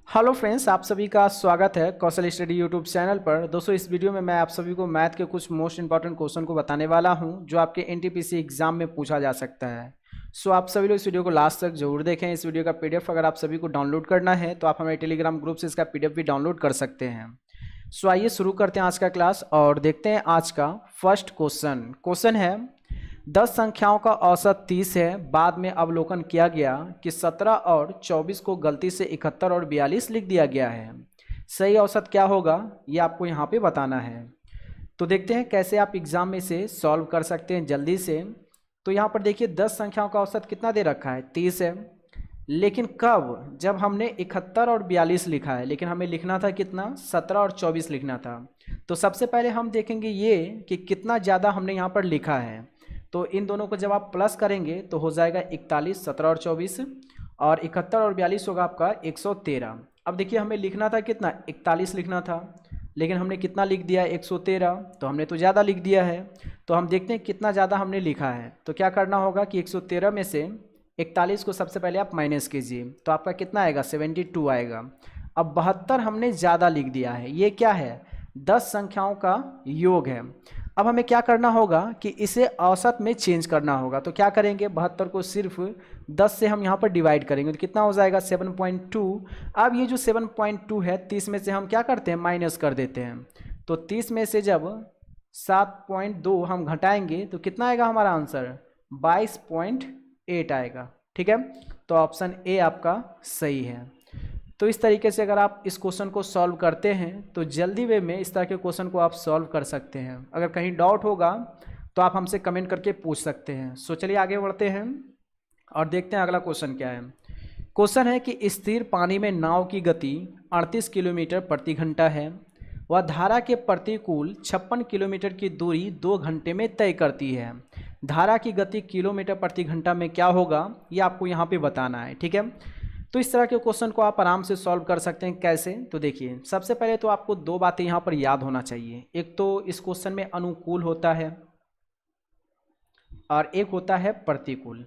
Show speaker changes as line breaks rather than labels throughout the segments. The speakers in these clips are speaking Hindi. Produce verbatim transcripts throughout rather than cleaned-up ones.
हेलो फ्रेंड्स, आप सभी का स्वागत है कौशल स्टडी यूट्यूब चैनल पर। दोस्तों, इस वीडियो में मैं आप सभी को मैथ के कुछ मोस्ट इंपॉर्टेंट क्वेश्चन को बताने वाला हूं जो आपके एनटीपीसी एग्जाम में पूछा जा सकता है। सो आप सभी लोग इस वीडियो को लास्ट तक जरूर देखें। इस वीडियो का पीडीएफ अगर आप सभी को डाउनलोड करना है तो आप हमारे टेलीग्राम ग्रुप से इसका पीडीएफ भी डाउनलोड कर सकते हैं। सो आइए शुरू करते हैं आज का क्लास और देखते हैं आज का फर्स्ट क्वेश्चन। क्वेश्चन है, दस संख्याओं का औसत तीस है। बाद में अवलोकन किया गया कि सत्रह और चौबीस को गलती से इकहत्तर और बयालीस लिख दिया गया है। सही औसत क्या होगा ये आपको यहाँ पे बताना है। तो देखते हैं कैसे आप एग्जाम में से सॉल्व कर सकते हैं जल्दी से। तो यहाँ पर देखिए, दस संख्याओं का औसत कितना दे रखा है, तीस है। लेकिन कब? जब हमने इकहत्तर और बयालीस लिखा है, लेकिन हमें लिखना था कितना, सत्रह और चौबीस लिखना था। तो सबसे पहले हम देखेंगे ये कि कितना ज़्यादा हमने यहाँ पर लिखा है। तो इन दोनों को जब आप प्लस करेंगे तो हो जाएगा इकतालीस, सत्रह और चौबीस, और इकहत्तर और बयालीस होगा आपका एक सौ तेरह। अब देखिए, हमें लिखना था कितना, इकतालीस लिखना था, लेकिन हमने कितना लिख दिया, एक सौ तेरह। तो हमने तो ज़्यादा लिख दिया है। तो हम देखते हैं कितना ज़्यादा हमने लिखा है। तो क्या करना होगा कि एक सौ तेरह में से इकतालीस को सबसे पहले आप माइनस कीजिए, तो आपका कितना आएगा, बहत्तर आएगा। अब बहत्तर हमने ज़्यादा लिख दिया है। ये क्या है, दस संख्याओं का योग है। अब हमें क्या करना होगा कि इसे औसत में चेंज करना होगा। तो क्या करेंगे, बहत्तर को सिर्फ दस से हम यहाँ पर डिवाइड करेंगे तो कितना हो जाएगा, सात पॉइंट दो। अब ये जो सात पॉइंट दो है, तीस में से हम क्या करते हैं, माइनस कर देते हैं। तो तीस में से जब सात पॉइंट दो हम घटाएंगे तो कितना आएगा हमारा आंसर, बाईस पॉइंट आठ आएगा। ठीक है, तो ऑप्शन ए आपका सही है। तो इस तरीके से अगर आप इस क्वेश्चन को सॉल्व करते हैं तो जल्दी वे में इस तरह के क्वेश्चन को आप सॉल्व कर सकते हैं। अगर कहीं डाउट होगा तो आप हमसे कमेंट करके पूछ सकते हैं। सो चलिए आगे बढ़ते हैं और देखते हैं अगला क्वेश्चन क्या है। क्वेश्चन है कि स्थिर पानी में नाव की गति अड़तीस किलोमीटर प्रति घंटा है। वह धारा के प्रतिकूल छप्पन किलोमीटर की दूरी दो घंटे में तय करती है। धारा की गति किलोमीटर प्रति घंटा में क्या होगा ये आपको यहाँ पे बताना है। ठीक है, तो इस तरह के क्वेश्चन को आप आराम से सॉल्व कर सकते हैं। कैसे? तो देखिए, सबसे पहले तो आपको दो बातें यहाँ पर याद होना चाहिए। एक तो इस क्वेश्चन में अनुकूल होता है और एक होता है प्रतिकूल।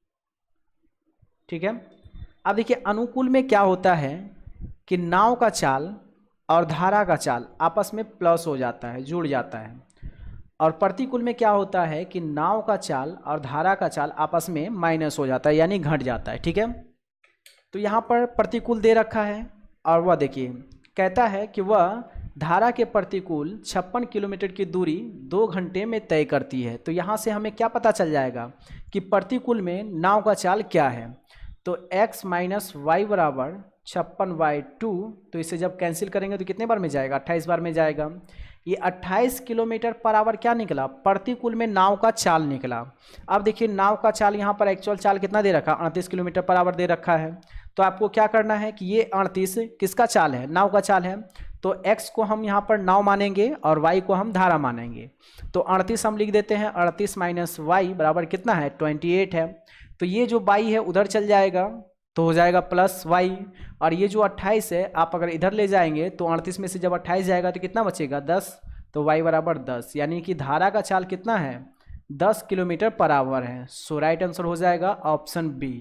ठीक है, अब देखिए, अनुकूल में क्या होता है कि नाव का चाल और धारा का चाल आपस में प्लस हो जाता है, जुड़ जाता है। और प्रतिकूल में क्या होता है कि नाव का चाल और धारा का चाल आपस में माइनस हो जाता है, यानी घट जाता है। ठीक है, तो यहाँ पर प्रतिकूल दे रखा है और वह देखिए कहता है कि वह धारा के प्रतिकूल छप्पन किलोमीटर की दूरी दो घंटे में तय करती है। तो यहाँ से हमें क्या पता चल जाएगा कि प्रतिकूल में नाव का चाल क्या है। तो x माइनस वाई बराबर छप्पन बाई टू। तो इसे जब कैंसिल करेंगे तो कितने बार में जाएगा, अट्ठाईस बार में जाएगा। ये अट्ठाईस किलोमीटर पर आवर क्या निकला, प्रतिकूल में नाव का चाल निकला। अब देखिए, नाव का चाल यहाँ पर एक्चुअल चाल कितना दे रखा, अड़तीस किलोमीटर पर आवर दे रखा है। तो आपको क्या करना है कि ये अड़तीस किसका चाल है, नाव का चाल है। तो x को हम यहाँ पर नाव मानेंगे और y को हम धारा मानेंगे। तो अड़तीस हम लिख देते हैं, अड़तीस माइनस वाई बराबर कितना है, अट्ठाईस है। तो ये जो y है उधर चल जाएगा तो हो जाएगा प्लस वाई, और ये जो अट्ठाईस है आप अगर इधर ले जाएंगे तो अड़तीस में से जब अट्ठाईस जाएगा तो कितना बचेगा, दस। तो y बराबर दस, यानी कि धारा का चाल कितना है, दस किलोमीटर पर आवर है। सो राइट आंसर हो जाएगा ऑप्शन बी।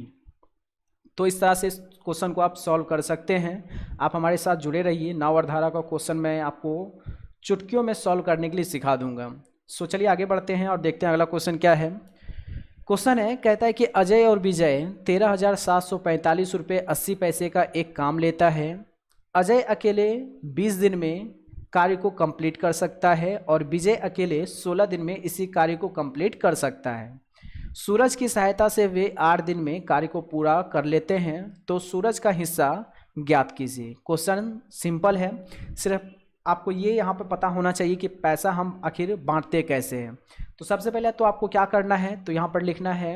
तो इस तरह से इस क्वेश्चन को आप सॉल्व कर सकते हैं। आप हमारे साथ जुड़े रहिए। नाव और धारा का क्वेश्चन मैं आपको चुटकियों में सॉल्व करने के लिए सिखा दूंगा। सो चलिए आगे बढ़ते हैं और देखते हैं अगला क्वेश्चन क्या है। क्वेश्चन है, कहता है कि अजय और विजय तेरह हजार सात सौ पैंतालीस रुपये अस्सी पैसे का एक काम लेता है। अजय अकेले बीस दिन में कार्य को कंप्लीट कर सकता है और विजय अकेले सोलह दिन में इसी कार्य को कंप्लीट कर सकता है। सूरज की सहायता से वे आठ दिन में कार्य को पूरा कर लेते हैं, तो सूरज का हिस्सा ज्ञात कीजिए। क्वेश्चन सिंपल है, सिर्फ आपको ये यहाँ पर पता होना चाहिए कि पैसा हम आखिर बांटते कैसे हैं। तो सबसे पहले तो आपको क्या करना है, तो यहाँ पर लिखना है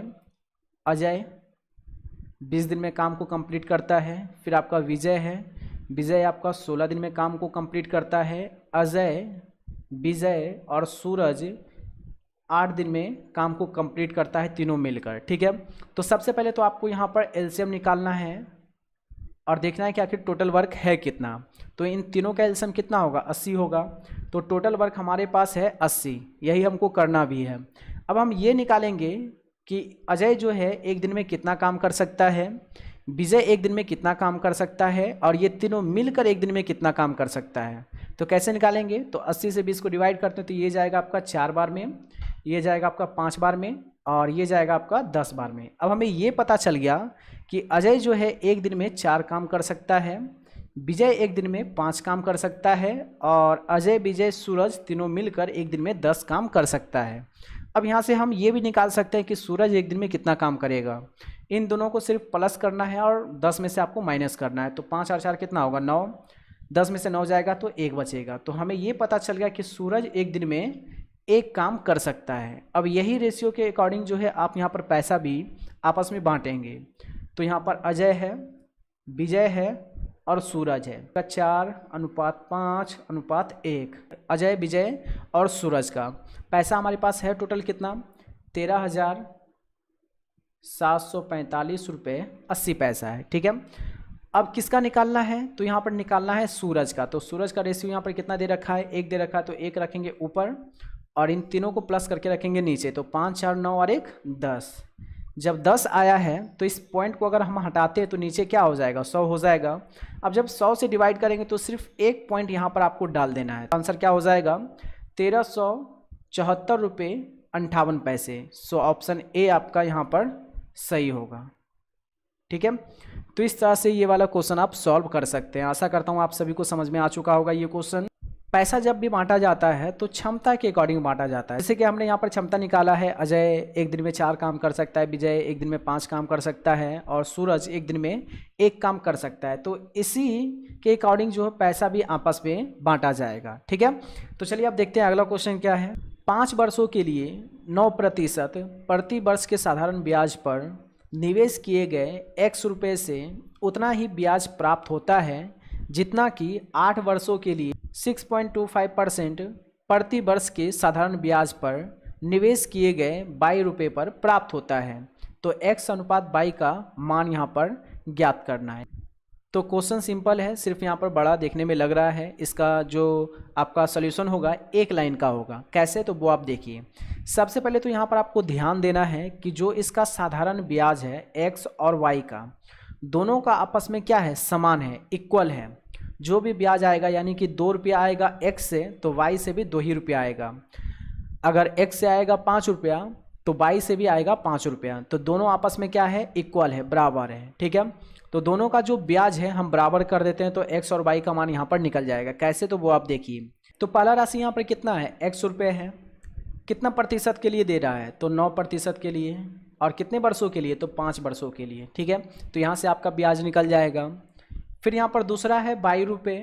अजय बीस दिन में काम को कंप्लीट करता है। फिर आपका विजय है, विजय आपका सोलह दिन में काम को कंप्लीट करता है। अजय, विजय और सूरज आठ दिन में काम को कंप्लीट करता है, तीनों मिलकर। ठीक है, तो सबसे पहले तो आपको यहाँ पर एलसीएम निकालना है और देखना है कि आखिर टोटल वर्क है कितना। तो इन तीनों का एलसीएम कितना होगा, अस्सी होगा। तो टोटल वर्क हमारे पास है अस्सी, यही हमको करना भी है। अब हम ये निकालेंगे कि अजय जो है एक दिन में कितना काम कर सकता है, विजय एक दिन में कितना काम कर सकता है और ये तीनों मिलकर एक दिन में कितना काम कर सकता है। तो कैसे निकालेंगे, तो अस्सी से बीस को डिवाइड करते हैं तो ये जाएगा आपका चार बार में, ये जाएगा आपका पाँच बार में और ये जाएगा आपका दस बार में। अब हमें ये पता चल गया कि अजय जो है एक दिन में चार काम कर सकता है, विजय एक दिन में पाँच काम कर सकता है और अजय, विजय, सूरज तीनों मिलकर एक दिन में दस काम कर सकता है। अब यहाँ से हम ये भी निकाल सकते हैं कि सूरज एक दिन में कितना काम करेगा। इन दोनों को सिर्फ प्लस करना है और दस में से आपको माइनस करना है। तो पाँच और चार कितना होगा, नौ, दस में से नौ जाएगा तो एक बचेगा। तो हमें ये पता चल गया कि सूरज एक दिन में एक काम कर सकता है। अब यही रेशियो के अकॉर्डिंग जो है आप यहाँ पर पैसा भी आपस में बांटेंगे। तो यहाँ पर अजय है, विजय है और सूरज है। चार अनुपात पाँच अनुपात एक, अजय, विजय और सूरज का पैसा हमारे पास है टोटल कितना, तेरह हजार सात सौ पैंतालीस रुपये अस्सी पैसा है। ठीक है, अब किसका निकालना है, तो यहाँ पर निकालना है सूरज का। तो सूरज का रेशियो यहाँ पर कितना दे रखा है, एक दे रखा है तो एक रखेंगे ऊपर और इन तीनों को प्लस करके रखेंगे नीचे। तो पाँच, चार, नौ और एक दस। जब दस आया है तो इस पॉइंट को अगर हम हटाते हैं तो नीचे क्या हो जाएगा, सौ हो जाएगा। अब जब सौ से डिवाइड करेंगे तो सिर्फ एक पॉइंट यहाँ पर आपको डाल देना है। आंसर क्या हो जाएगा, तेरह सौ चौहत्तर रुपये अंठावन पैसे। सो ऑप्शन ए आपका यहाँ पर सही होगा। ठीक है, तो इस तरह से ये वाला क्वेश्चन आप सॉल्व कर सकते हैं। आशा करता हूँ आप सभी को समझ में आ चुका होगा ये क्वेश्चन। पैसा जब भी बांटा जाता है तो क्षमता के अकॉर्डिंग बांटा जाता है। जैसे कि हमने यहाँ पर क्षमता निकाला है, अजय एक दिन में चार काम कर सकता है, विजय एक दिन में पाँच काम कर सकता है और सूरज एक दिन में एक काम कर सकता है। तो इसी के अकॉर्डिंग जो है पैसा भी आपस में बांटा जाएगा। ठीक है, तो चलिए अब देखते हैं अगला क्वेश्चन क्या है। पाँच वर्षों के लिए नौ प्रतिशत प्रति वर्ष के साधारण ब्याज पर निवेश किए गए एक्स रुपये से उतना ही ब्याज प्राप्त होता है जितना कि आठ वर्षों के लिए छह पॉइंट दो पाँच परसेंट प्रति वर्ष के साधारण ब्याज पर निवेश किए गए बाई रुपये पर प्राप्त होता है। तो x अनुपात बाई का मान यहाँ पर ज्ञात करना है। तो क्वेश्चन सिंपल है, सिर्फ यहाँ पर बड़ा देखने में लग रहा है। इसका जो आपका सॉल्यूशन होगा एक लाइन का होगा। कैसे, तो वो आप देखिए। सबसे पहले तो यहाँ पर आपको ध्यान देना है कि जो इसका साधारण ब्याज है x और y का, दोनों का आपस में क्या है, समान है, इक्वल है। जो भी ब्याज आएगा यानी कि दो रुपया आएगा x से तो y से भी दो ही रुपया आएगा। अगर x से आएगा पाँच रुपया तो y से भी आएगा पाँच रुपया। तो दोनों आपस में क्या है, इक्वल है, बराबर है। ठीक है, तो दोनों का जो ब्याज है हम बराबर कर देते हैं तो x और y का मान यहाँ पर निकल जाएगा। कैसे, तो वो आप देखिए। तो पहला राशि यहाँ पर कितना है, x रुपये है। कितना प्रतिशत के लिए दे रहा है, तो नौ प्रतिशत के लिए। और कितने वर्षों के लिए, तो पाँच वर्षों के लिए। ठीक है, तो यहाँ से आपका ब्याज निकल जाएगा। फिर यहाँ पर दूसरा है बाई रुपये,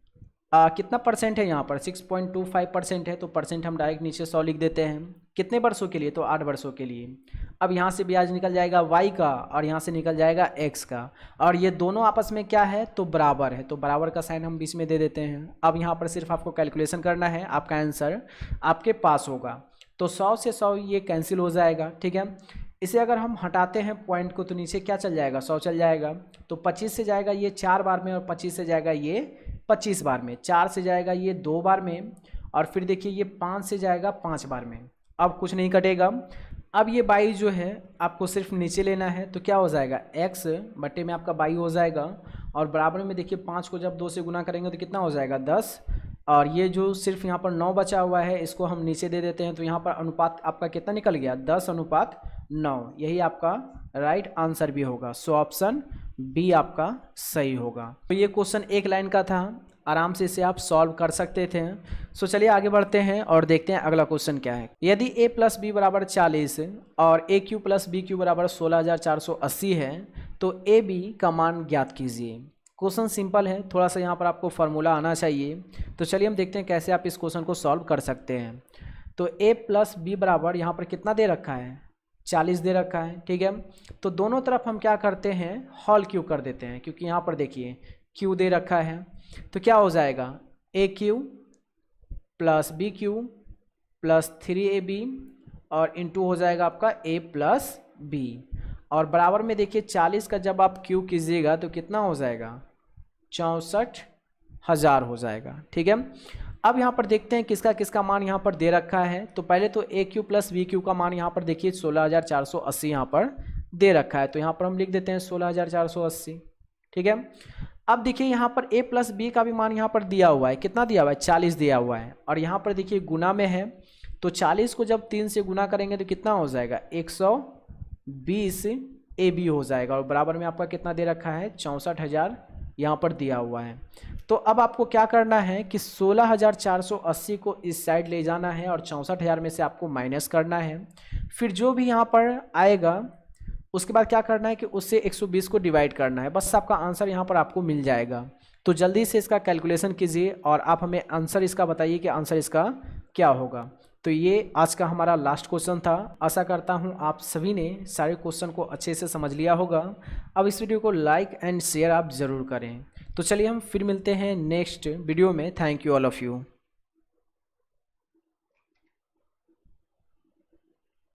कितना परसेंट है यहाँ पर, six point two five percent है। तो परसेंट हम डायरेक्ट नीचे सौ लिख देते हैं। कितने वर्षों के लिए, तो आठ वर्षों के लिए। अब यहाँ से ब्याज निकल जाएगा वाई का और यहाँ से निकल जाएगा एक्स का। और ये दोनों आपस में क्या है, तो बराबर है। तो बराबर का साइन हम बीच में दे देते हैं। अब यहाँ पर सिर्फ आपको कैलकुलेशन करना है, आपका आंसर आपके पास होगा। तो सौ से सौ ये कैंसिल हो जाएगा। ठीक है, इसे अगर हम हटाते हैं पॉइंट को तो नीचे क्या चल जाएगा, सौ चल जाएगा। तो पच्चीस से जाएगा ये चार बार में और पच्चीस से जाएगा ये पच्चीस बार में। चार से जाएगा ये दो बार में और फिर देखिए ये पाँच से जाएगा पाँच बार में। अब कुछ नहीं कटेगा। अब ये बाई जो है आपको सिर्फ नीचे लेना है तो क्या हो जाएगा, x बट्टे में आपका बाई हो जाएगा। और बराबर में देखिए पाँच को जब दो से गुना करेंगे तो कितना हो जाएगा, दस। और ये जो सिर्फ यहाँ पर नौ बचा हुआ है इसको हम नीचे दे देते हैं। तो यहाँ पर अनुपात आपका कितना निकल गया, दस अनुपात नौ। यही आपका राइट आंसर भी होगा। सो ऑप्शन बी आपका सही होगा। तो ये क्वेश्चन एक लाइन का था, आराम से इसे आप सॉल्व कर सकते थे। सो चलिए आगे बढ़ते हैं और देखते हैं अगला क्वेश्चन क्या है। यदि a प्लस बी बराबर चालीस और A cube plus B cube बराबर सोलह हज़ार चार सौ अस्सी है तो ए बी का मान ज्ञात कीजिए। क्वेश्चन सिंपल है, थोड़ा सा यहाँ पर आपको फार्मूला आना चाहिए। तो चलिए हम देखते हैं कैसे आप इस क्वेश्चन को सॉल्व कर सकते हैं। तो a प्लस बी बराबर यहाँ पर कितना दे रखा है, चालीस दे रखा है। ठीक है, तो दोनों तरफ हम क्या करते हैं, होल क्यू कर देते हैं। क्योंकि यहाँ पर देखिए q दे रखा है तो क्या हो जाएगा, A cube plus B cube plus three A B और इंटू हो जाएगा आपका a प्लस बी। और बराबर में देखिए चालीस का जब आप क्यू कीजिएगा तो कितना हो जाएगा, चौंसठ हज़ार हो जाएगा। ठीक है, अब यहाँ पर देखते हैं किसका किसका मान यहाँ पर दे रखा है। तो पहले तो A cube plus B cube का मान यहाँ पर देखिए सोलह हज़ार चार सौ अस्सी यहाँ पर दे रखा है, तो यहाँ पर हम लिख देते हैं सोलह हज़ार चार सौ अस्सी। ठीक है, अब देखिए यहाँ पर a प्लस बी का भी मान यहाँ पर दिया हुआ है, कितना दिया हुआ है, चालीस दिया हुआ है, और यहाँ पर देखिए गुना में है, तो चालीस को जब तीन से गुना करेंगे तो कितना हो जाएगा, एक सौ बीस ए बी हो जाएगा, और बराबर में आपका कितना दे रखा है, चौंसठ हज़ार यहाँ पर दिया हुआ है। तो अब आपको क्या करना है कि सोलह हज़ार चार सौ अस्सी को इस साइड ले जाना है और चौंसठ हज़ार में से आपको माइनस करना है, फिर जो भी यहाँ पर आएगा उसके बाद क्या करना है कि उससे एक सौ बीस को डिवाइड करना है, बस आपका आंसर यहाँ पर आपको मिल जाएगा। तो जल्दी से इसका कैलकुलेशन कीजिए और आप हमें आंसर इसका बताइए कि आंसर इसका क्या होगा। तो ये आज का हमारा लास्ट क्वेश्चन था। आशा करता हूँ आप सभी ने सारे क्वेश्चन को अच्छे से समझ लिया होगा। अब इस वीडियो को लाइक एंड शेयर आप ज़रूर करें। तो चलिए हम फिर मिलते हैं नेक्स्ट वीडियो में। Thank you all of you.